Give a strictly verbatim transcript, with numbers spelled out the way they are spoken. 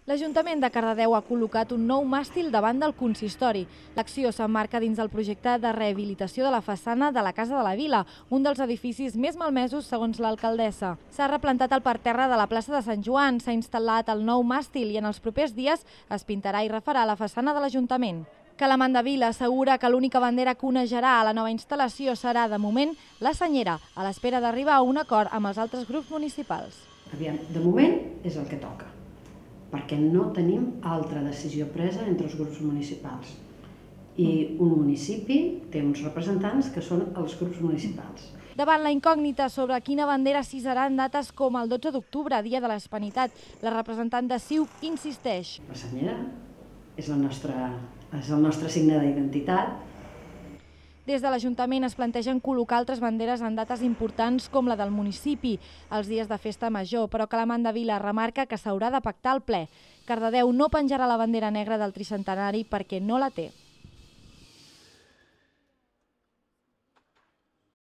L'Ajuntament de Cardedeu ha col·locat un nou màstil davant del consistori. L'acció s'emmarca dins el projecte de rehabilitació de la façana de la Casa de la Vila, un dels edificis més malmesos segons l'alcaldessa. S'ha replantat el parterre de la plaça de Sant Joan, s'ha instal·lat el nou màstil i en els propers dies es pintarà i refarà la façana de l'Ajuntament. Calamandevila assegura que l'única bandera que onejarà a la nova instal·lació serà, de moment, la senyera, a l'espera d'arribar a un acord amb els altres grups municipals. Aviam, de moment és el que toca, perquè no tenim altra decisió presa entre els grups municipals. I un municipi té uns representants que són els grups municipals. Davant la incògnita sobre quina bandera s'hissarà en dates com el dotze d'octubre, Dia de l'Hispanitat, la representant de C I U insisteix. La senyera és el nostre, és el nostre signe d'identitat. Des de l'Ajuntament es plantegen col·locar altres banderes en dates importants com la del municipi, els dies de festa major, però Calamandevila remarca que s'haurà de pactar al ple. Cardedeu no penjarà la bandera negra del tricentenari perquè no la té.